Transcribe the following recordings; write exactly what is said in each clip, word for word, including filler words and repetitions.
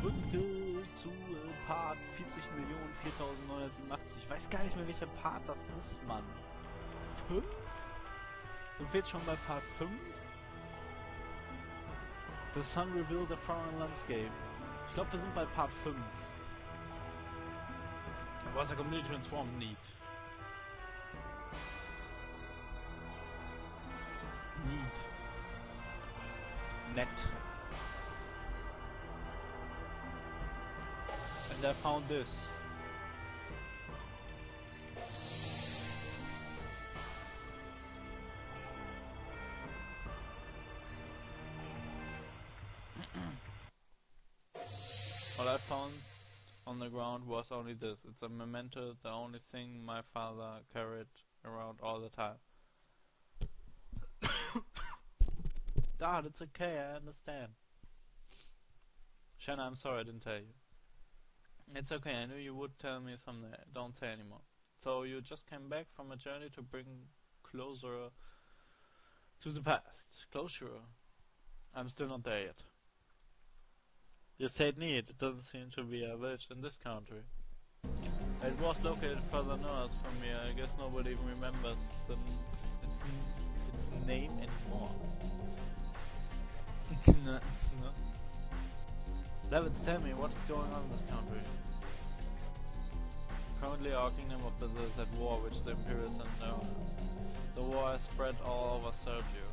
Zurück zu äh, Part vierzig Millionen viertausendneunhundertsiebenundachtzig. Ich weiß gar nicht mehr, welcher Part das ist, Mann. fünf? Sind wir jetzt schon bei Part fünf? The Sun Revealed a Foreign Landscape. Ich glaube, wir sind bei Part fünf. Was a completely transformed need. Need. Net. And I found this. All I found on the ground was only this. It's a memento, the only thing my father carried around all the time. Dad, it's okay, I understand. Shanna, I'm sorry I didn't tell you. It's okay, I knew you would tell me someday. Don't say anymore. So you just came back from a journey to bring closer to the past. Closure. I'm still not there yet. You said need. It doesn't seem to be a village in this country. It was located further north from here. I guess nobody even remembers its, its, its name anymore. It's not. It's not. Levitz, tell me what is going on in this country. Currently, our kingdom of the is at war, which the Imperials sent down. The war has spread all over Sergio.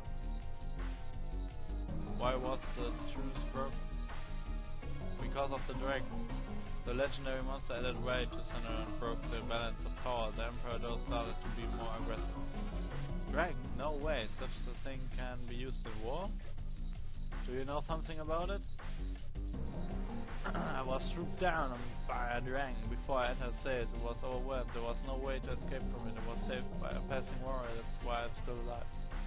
Why was the truce broken? Because of the dragon. The legendary monster added weight to center and broke the balance of power. The Emperor though started to be more aggressive. Dragon? No way, such a thing can be used in war? Do you know something about it? I was swooped down by a dragon. Before I entered Sales, it was overwhelmed. There was no way to escape from it. It was saved by a passing warrior. That's why I'm still alive.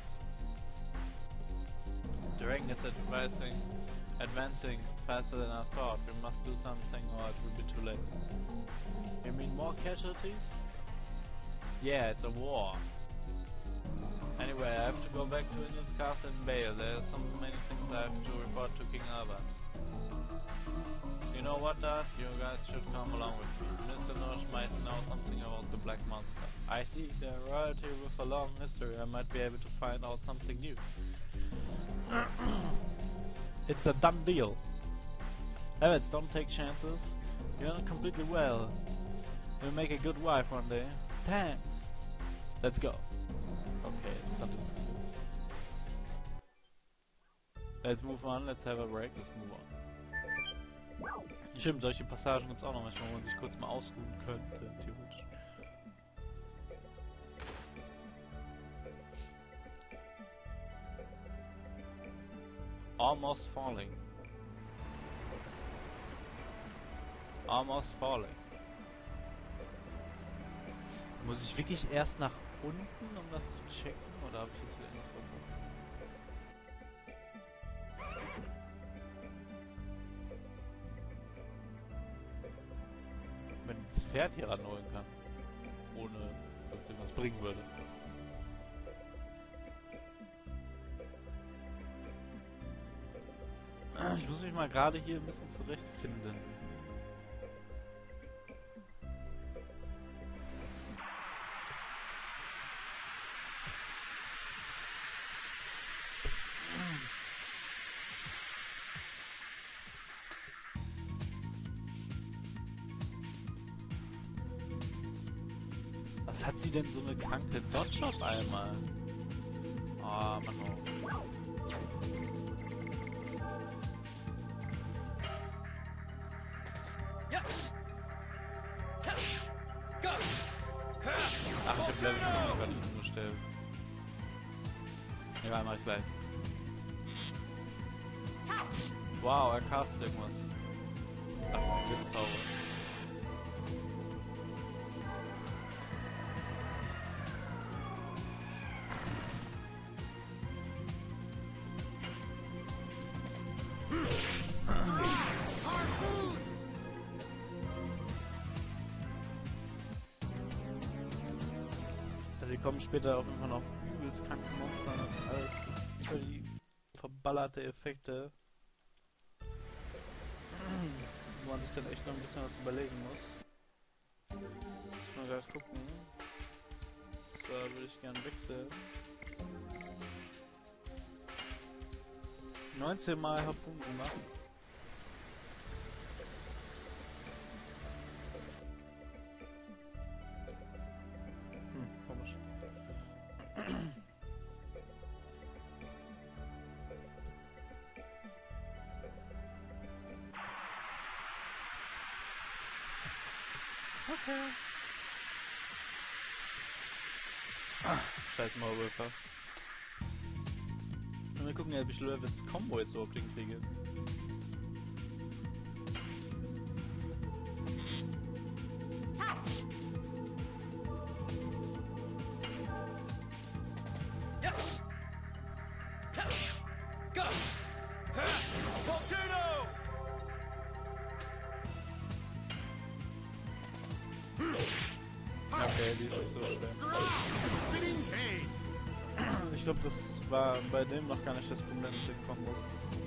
The dragon is advancing, advancing faster than I thought. We must do something or it will be too late. You mean more casualties? Yeah, it's a war. Anyway, I have to go back to Indian's castle in Bale. There are so many things I have to report to King Albert. You know what, Dad? You guys should come along with me. Mister Norge might know something about the Black Monster. I see. The royalty with a long history. I might be able to find out something new. It's a done deal. Levitz, don't take chances. You're not completely well. You'll make a good wife one day. Thanks. Let's go. Okay, something's good. Let's move on. Let's have a break. Let's move on. Stimmt, solche Passagen gibt's auch noch manchmal, wo man sich kurz mal ausruhen könnte, theoretisch. Almost falling. Almost falling. Muss ich wirklich erst nach unten, um das zu checken? Oder habe ich jetzt wieder irgendwas verbunden? Wenn ich das Pferd hier ranholen kann. Ohne dass es irgendwas bringen würde. Ich muss mich mal gerade hier ein bisschen zurechtfinden. Was hat sie denn so eine kranke Dodge auf einmal? Oh, Mann. Oh. Ach, ich hab Level noch gar nicht umgestellt. Egal, mach ich gleich. Wow, er castet irgendwas. Ach, Windszauber. Die kommen später auch immer noch übelst kranke Monster und alles für die verballerte Effekte. sich dann echt noch ein bisschen was überlegen muss. Mal gerade gucken. Da würde ich gern wechseln. neunzehn Mal Harpoon gemacht. Hm, komisch. Okay. Ah, scheiß Maulwürfer. Und wir gucken, ob ich Levels Combo jetzt überhaupt hinkriege. Okay, die ist nicht so schwer. Ich glaube, das war bei dem noch gar nicht das Problem mit den Kombos.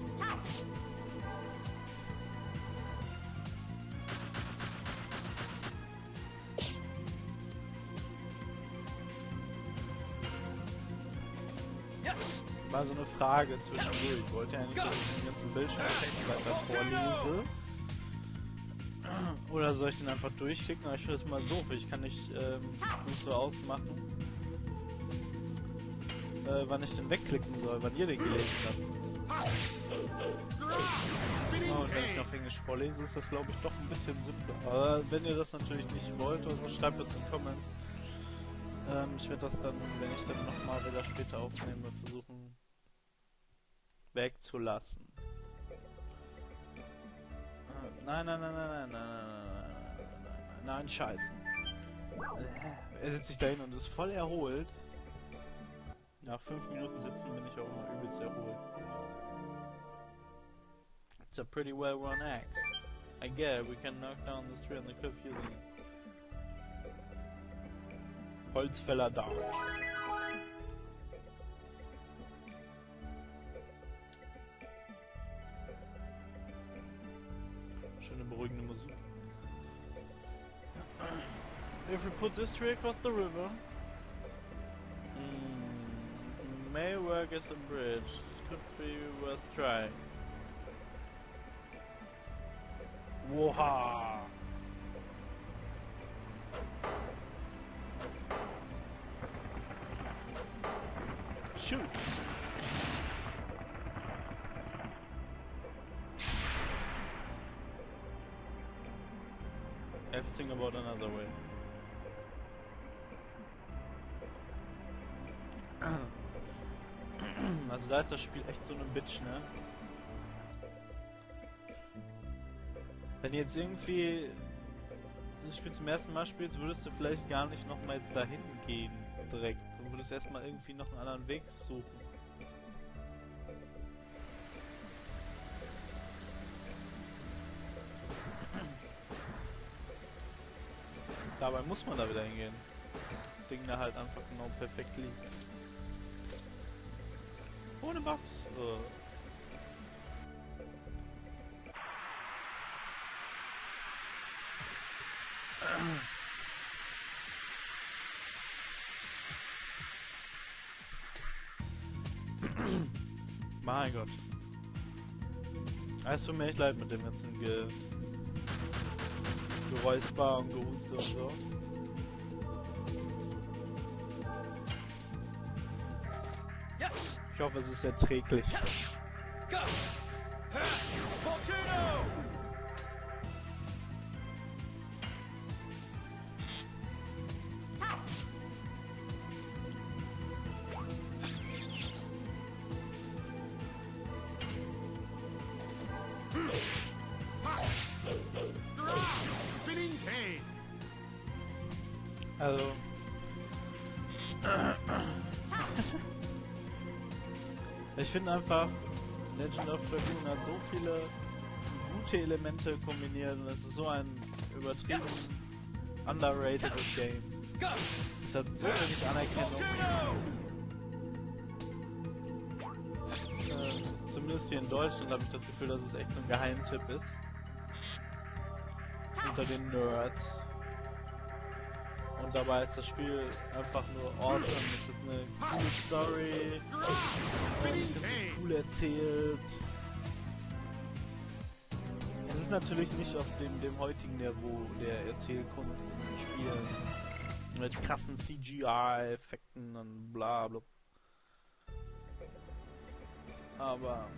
War so eine Frage zwischendurch. Ich wollte ja nicht, dass ich den ganzen Bildschirmtext weiter vorlese. Oder soll ich den einfach durchklicken? Aber ich finde das mal doof. Ich kann nicht, ähm, nicht so ausmachen, äh, wann ich den wegklicken soll, wann ihr den gelesen habt. Oh, und wenn ich auf Englisch vorlese, ist das, glaube ich, doch ein bisschen simpler. Aber wenn ihr das natürlich nicht wollt, oder so, schreibt es in die Comments. Ähm, ich werde das dann, wenn ich dann nochmal wieder später aufnehme, versuchen wegzulassen. Äh, nein, nein, nein, nein, nein, nein, nein, nein, nein, nein, scheiße. Er setzt sich dahin und ist voll erholt. Nach fünf Minuten sitzen bin ich auch immer übelst erholt. It's a pretty well run axe. I get it, we can knock down this tree on the cliff using it. Holzfäller da. Schöne beruhigende Musik. If we put this tree across the river, mm, may work as a bridge. Could be worth trying. Woha! Shoot! Everything about another way. Also da ist das Spiel echt so eine Bitch, ne? Wenn du jetzt irgendwie das Spiel zum ersten Mal spielst, würdest du vielleicht gar nicht nochmal jetzt dahin gehen direkt. Du würdest erstmal irgendwie noch einen anderen Weg suchen. Dabei muss man da wieder hingehen. Das Ding da halt einfach genau perfekt liegt. Ohne Bugs. So. Mein Gott. Es tut mir echt leid mit dem ganzen Ge Geräusper und Gehuste und so. Ich hoffe, es ist erträglich. Also ich finde einfach, Legend of Dragoon hat so viele gute Elemente kombiniert und es ist so ein übertrieben underratedes Game. Es hat so wenig Anerkennung. Äh, zumindest hier in Deutschland habe ich das Gefühl, dass es echt so ein Geheimtipp ist. unter den Nerds. Und dabei ist das Spiel einfach nur awesome. Es ist eine coole Story, ähm, es ist cool erzählt. Es ist natürlich nicht auf dem, dem heutigen Niveau der Erzählkunst in den Spielen. Mit krassen C G I-Effekten und bla bla. Aber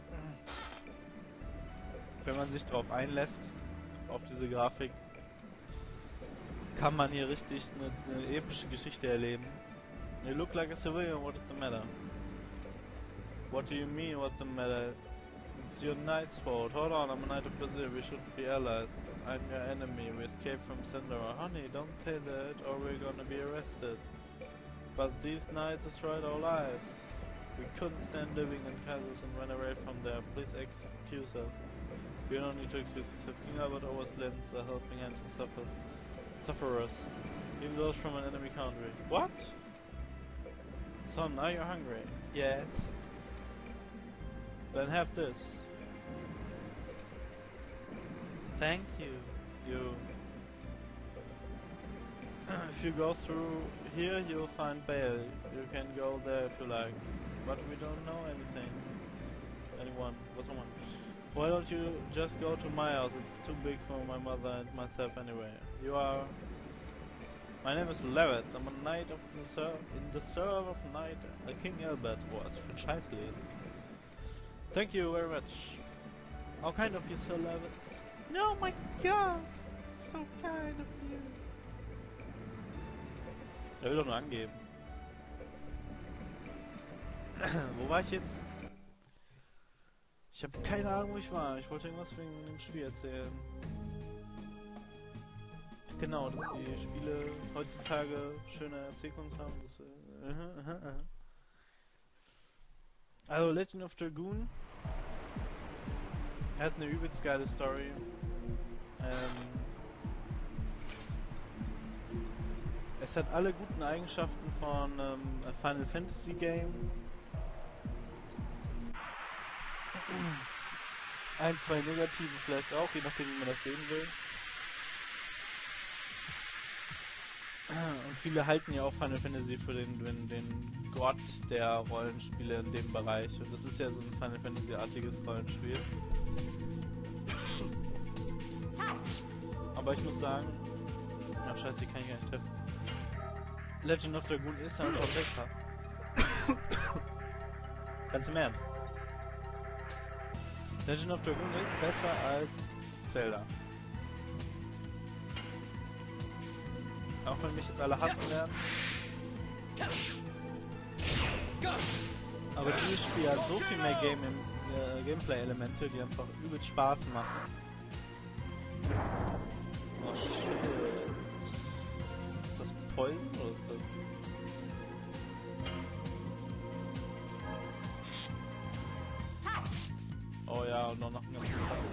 wenn man sich darauf einlässt, auf diese Grafik, kann man hier richtig eine, eine epische Geschichte erleben. You look like a civilian, what is the matter? What do you mean, what's the matter? It's your knight's fault. Hold on, I'm a knight of Brazil, we shouldn't be allies. I'm your enemy, we escaped from Sindora. Honey, don't say that or we're gonna be arrested. But these knights destroyed our lives. We couldn't stand living in castles and ran away from there. Please excuse us. We don't need to excuse us. King Albert always lends a helping hand to suffer. Sufferers, even those from an enemy country. What? Son, are you hungry? Yes. Then have this. Thank you. You. If you go through here, you'll find Bale. You can go there if you like. But we don't know anything. Anyone. What's someone? Why don't you just go to my house? It's too big for my mother and myself anyway. You are... My name is Levitz. I'm a knight of the ser in the serve of knight uh, King Albert was precisely. Thank you very much. How kind of you, Sir Levitz. No, my God! So kind of you. Er will doch nur angeben. Wo war ich jetzt? Ich habe keine Ahnung, wo ich war. Ich wollte irgendwas wegen dem Spiel erzählen. Genau, dass die Spiele heutzutage schöne Erzählkunst haben. Das, äh, uh -huh, uh -huh. Also Legend of Dragoon hat eine übelst geile Story. Ähm, es hat alle guten Eigenschaften von ähm, einem Final Fantasy Game. Ein, zwei negative vielleicht auch, je nachdem wie man das sehen will. Und viele halten ja auch Final Fantasy für den, den, den Gott der Rollenspiele in dem Bereich. Und das ist ja so ein Final Fantasy-artiges Rollenspiel. Aber ich muss sagen... Ach scheiße, die kann ich gar nicht treffen. Legend of Dragoon ist ja einfach besser. Ganz im Ernst. Legend of Dragoon ist besser als Zelda. Auch wenn mich jetzt alle hassen werden. Aber dieses Spiel hat so viel mehr Game äh, Gameplay-Elemente, die einfach übelst Spaß machen. Oh shit. Ist das Poison oder ist das... Oh ja, und noch nach einem ganzen Tag.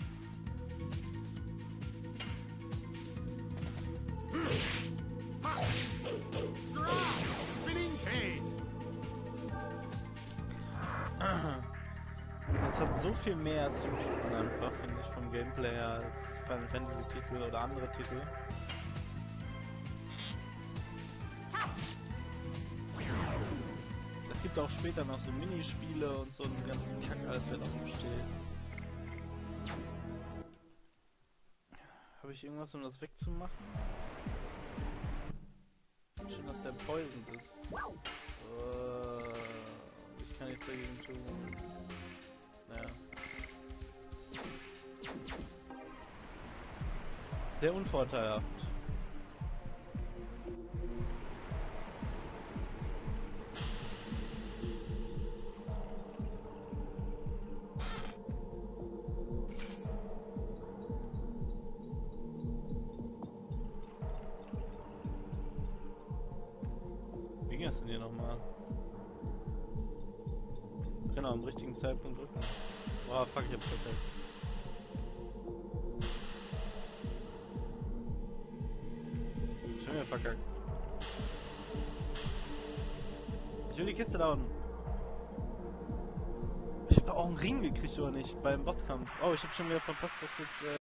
Es hat so viel mehr zu bieten einfach, finde ich, vom Gameplay her als Final Fantasy Titel oder andere Titel. Es gibt auch später noch so Minispiele und so einen ganzen Kack, alles wird auch besteht. Habe ich irgendwas, um das wegzumachen? Schön, dass der poisoned ist. Uh, ich kann nichts dagegen tun. Naja. Sehr unvorteilhaft. Wie ging das denn hier nochmal? Genau, am richtigen Zeitpunkt drücken. Boah, fuck, ich hab's verkackt. Schon wieder verkackt. Ich will die Kiste da unten. Ich hab da auch einen Ring gekriegt, oder nicht? Beim Bosskampf. Oh, ich hab schon wieder verpasst, dass jetzt... Äh